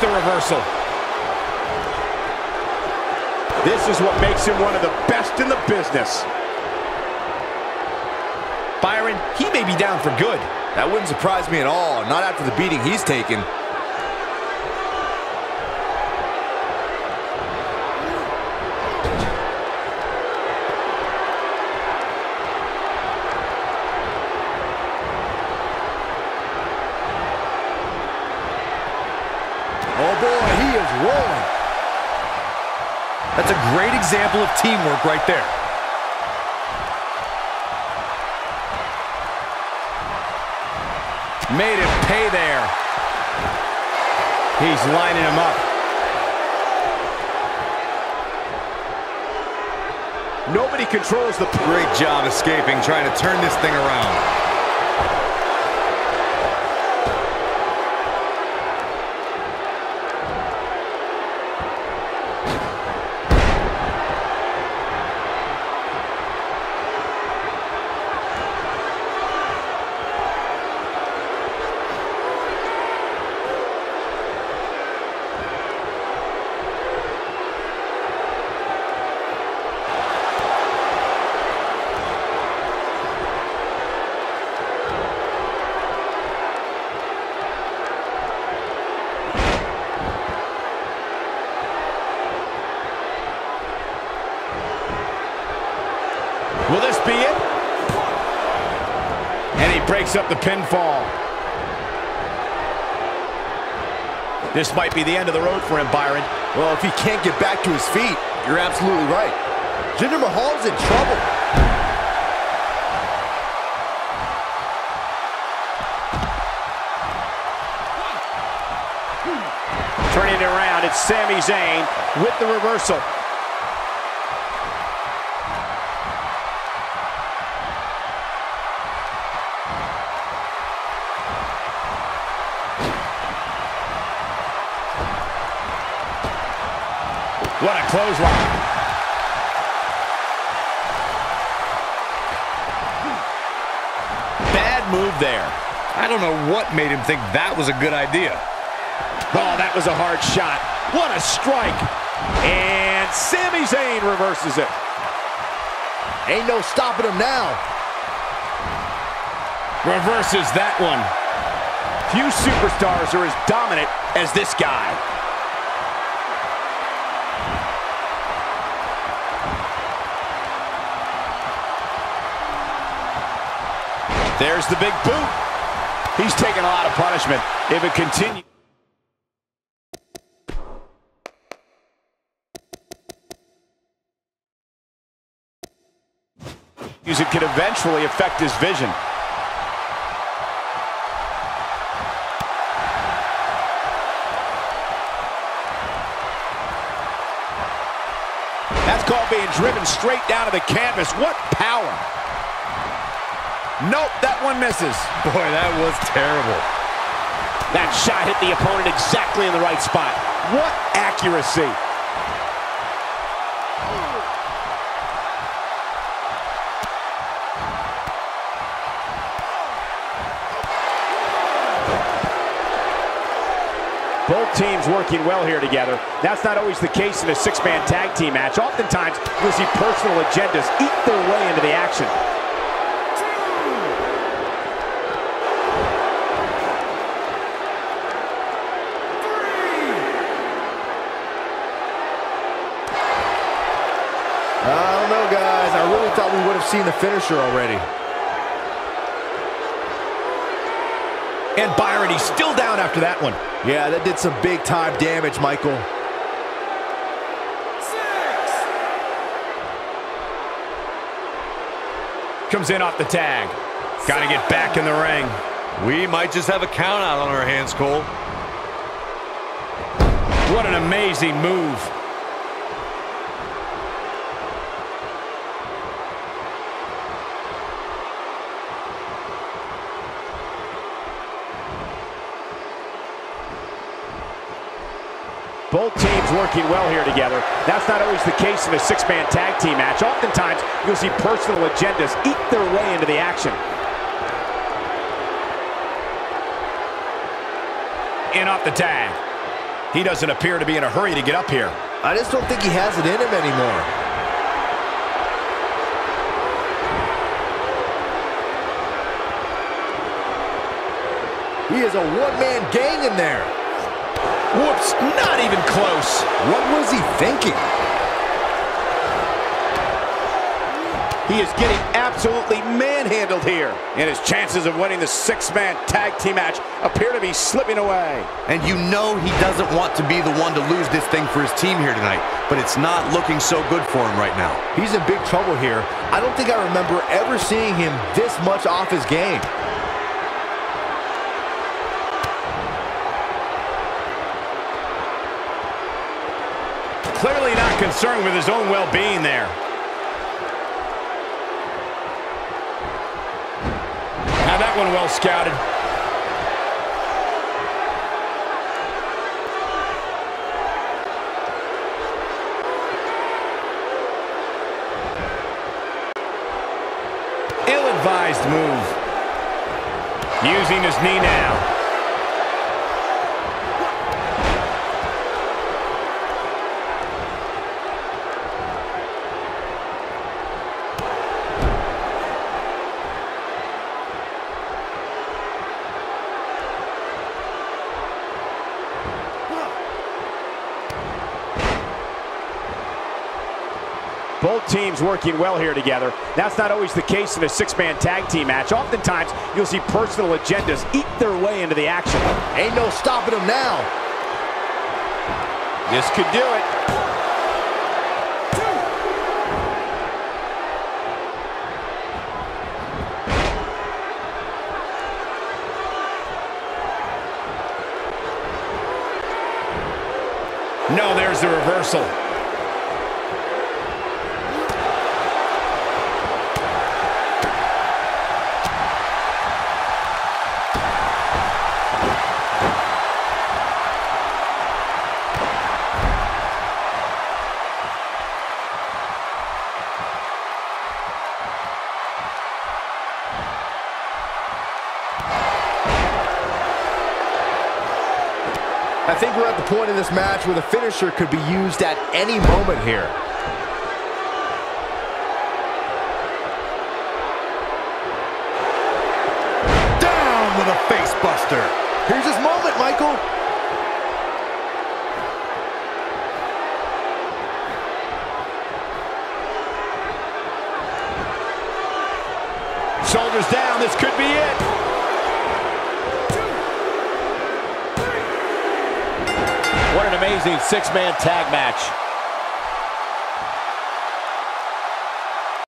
the reversal. This is what makes him one of the best in the business. Byron, he may be down for good. That wouldn't surprise me at all, not after the beating he's taken. Oh boy, he is rolling. That's a great example of teamwork right there. Made him pay there. He's lining him up. Nobody controls the... Great job escaping, trying to turn this thing around. Will this be it? And he breaks up the pinfall. This might be the end of the road for him, Byron. Well, if he can't get back to his feet, you're absolutely right. Jinder Mahal's in trouble. Turning it around, it's Sami Zayn with the reversal. What a clothesline. Bad move there. I don't know what made him think that was a good idea. Oh, that was a hard shot. What a strike. And Sami Zayn reverses it. Ain't no stopping him now. Reverses that one. Few superstars are as dominant as this guy. There's the big boot. He's taking a lot of punishment. If it continues. It could eventually affect his vision. That's called being driven straight down to the canvas. What power! Nope, that one misses. Boy, that was terrible. That shot hit the opponent exactly in the right spot. What accuracy! Both teams working well here together. That's not always the case in a six-man tag team match. Oftentimes, you'll see personal agendas eat their way into the action. I don't know, guys. I really thought we would have seen the finisher already. And Byron, he's still down after that one. Yeah, that did some big-time damage, Michael. 6. Comes in off the tag. Got to get back in the ring. We might just have a count out on our hands, Cole. What an amazing move. Both teams working well here together. That's not always the case in a six-man tag team match. Oftentimes, you'll see personal agendas eat their way into the action. In off the tag. He doesn't appear to be in a hurry to get up here. I just don't think he has it in him anymore. He is a one-man gang in there. Whoops, not even close. What was he thinking? He is getting absolutely manhandled here. And his chances of winning the six-man tag team match appear to be slipping away. And you know he doesn't want to be the one to lose this thing for his team here tonight, but it's not looking so good for him right now. He's in big trouble here. I don't think I remember ever seeing him this much off his game. Clearly not concerned with his own well-being there. Now that one well scouted. Ill-advised move. Using his knee now. Both teams working well here together. That's not always the case in a six-man tag team match. Oftentimes, you'll see personal agendas eat their way into the action. Ain't no stopping him now. This could do it. No, there's the reversal. I think we're at the point in this match where the finisher could be used at any moment here. Down with a face buster. Here's his moment, Michael. Shoulders down, this could be it. What an amazing six-man tag match.